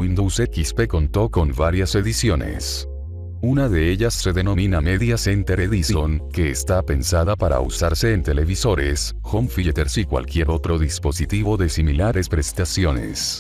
Windows XP contó con varias ediciones. Una de ellas se denomina Media Center Edition, que está pensada para usarse en televisores, home theaters y cualquier otro dispositivo de similares prestaciones.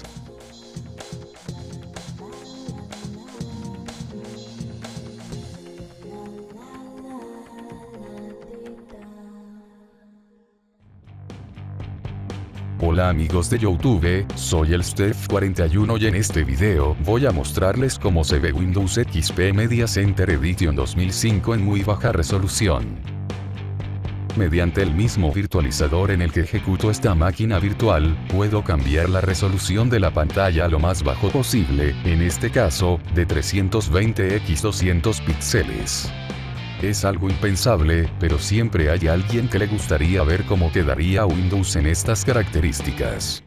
Hola amigos de YouTube, soy el Steph41 y en este video voy a mostrarles cómo se ve Windows XP Media Center Edition 2005 en muy baja resolución. Mediante el mismo virtualizador en el que ejecuto esta máquina virtual, puedo cambiar la resolución de la pantalla a lo más bajo posible, en este caso, de 320 x 200 píxeles. Es algo impensable, pero siempre hay alguien que le gustaría ver cómo quedaría Windows en estas características.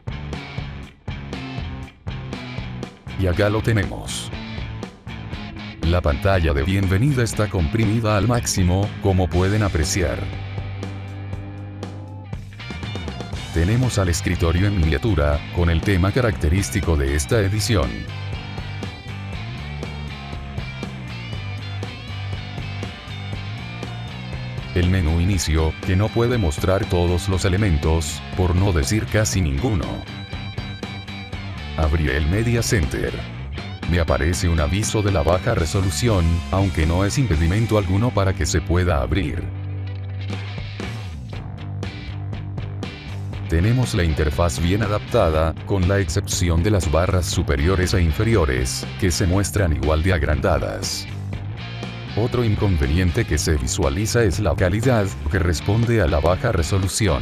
Y acá lo tenemos. La pantalla de bienvenida está comprimida al máximo, como pueden apreciar. Tenemos al escritorio en miniatura, con el tema característico de esta edición. El menú inicio, que no puede mostrar todos los elementos, por no decir casi ninguno. Abrí el Media Center. Me aparece un aviso de la baja resolución, aunque no es impedimento alguno para que se pueda abrir. Tenemos la interfaz bien adaptada, con la excepción de las barras superiores e inferiores, que se muestran igual de agrandadas. Otro inconveniente que se visualiza es la calidad, que responde a la baja resolución.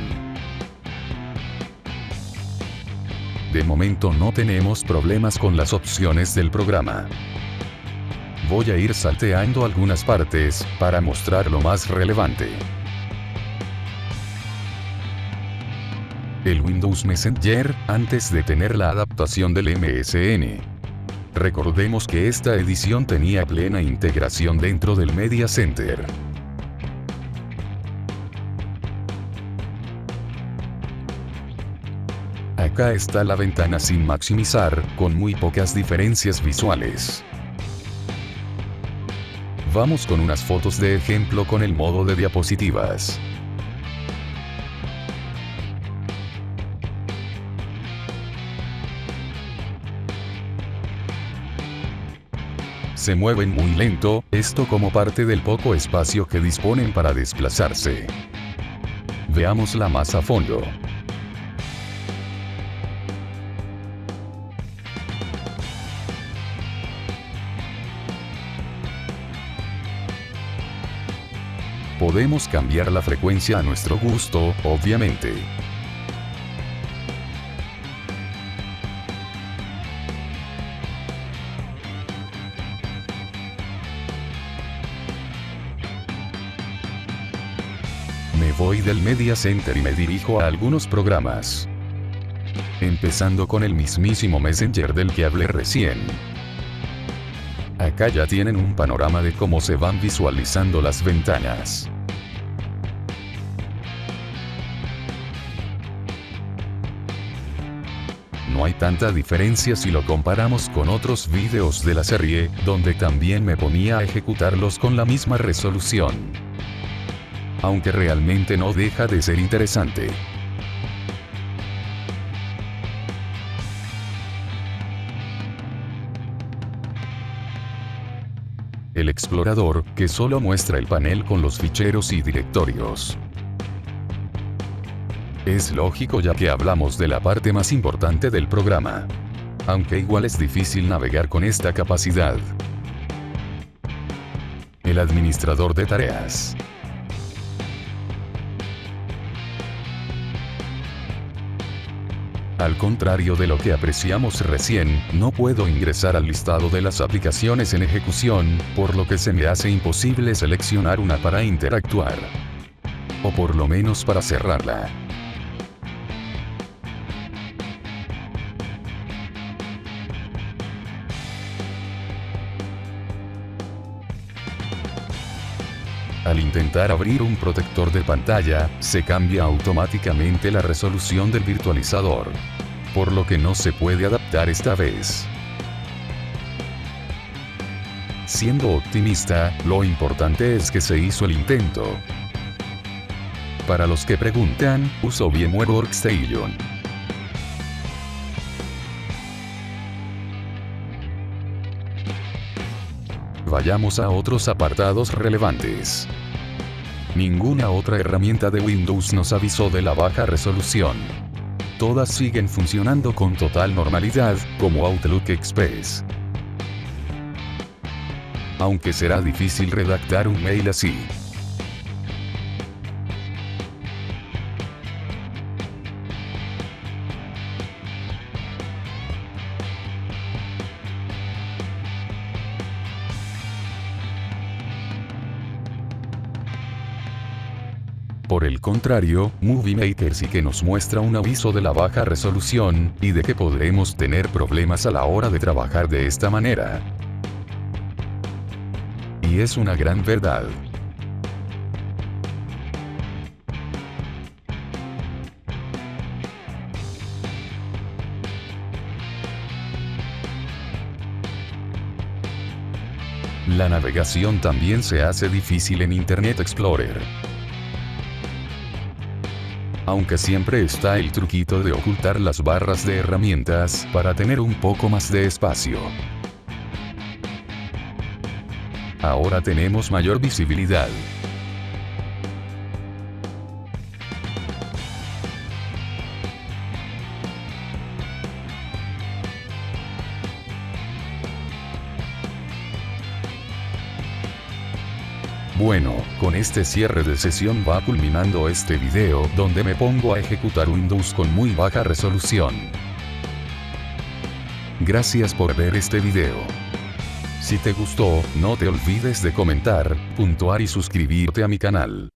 De momento no tenemos problemas con las opciones del programa. Voy a ir salteando algunas partes, para mostrar lo más relevante. El Windows Messenger, antes de tener la adaptación del MSN. Recordemos que esta edición tenía plena integración dentro del Media Center. Acá está la ventana sin maximizar, con muy pocas diferencias visuales. Vamos con unas fotos de ejemplo con el modo de diapositivas. Se mueven muy lento, esto como parte del poco espacio que disponen para desplazarse. Veámosla más a fondo. Podemos cambiar la frecuencia a nuestro gusto, obviamente. Me voy del Media Center y me dirijo a algunos programas. Empezando con el mismísimo Messenger del que hablé recién. Acá ya tienen un panorama de cómo se van visualizando las ventanas. No hay tanta diferencia si lo comparamos con otros videos de la serie, donde también me ponía a ejecutarlos con la misma resolución. Aunque realmente no deja de ser interesante. El explorador, que solo muestra el panel con los ficheros y directorios. Es lógico ya que hablamos de la parte más importante del programa. Aunque igual es difícil navegar con esta capacidad. El administrador de tareas. Al contrario de lo que apreciamos recién, no puedo ingresar al listado de las aplicaciones en ejecución, por lo que se me hace imposible seleccionar una para interactuar. O por lo menos para cerrarla. Al intentar abrir un protector de pantalla, se cambia automáticamente la resolución del virtualizador. Por lo que no se puede adaptar esta vez. Siendo optimista, lo importante es que se hizo el intento. Para los que preguntan, uso VMware Workstation. Vayamos a otros apartados relevantes. Ninguna otra herramienta de Windows nos avisó de la baja resolución. Todas siguen funcionando con total normalidad, como Outlook Express. Aunque será difícil redactar un mail así. Por el contrario, Movie Maker sí que nos muestra un aviso de la baja resolución, y de que podremos tener problemas a la hora de trabajar de esta manera. Y es una gran verdad. La navegación también se hace difícil en Internet Explorer. Aunque siempre está el truquito de ocultar las barras de herramientas para tener un poco más de espacio. Ahora tenemos mayor visibilidad. Bueno, con este cierre de sesión va culminando este video donde me pongo a ejecutar Windows con muy baja resolución. Gracias por ver este video. Si te gustó, no te olvides de comentar, puntuar y suscribirte a mi canal.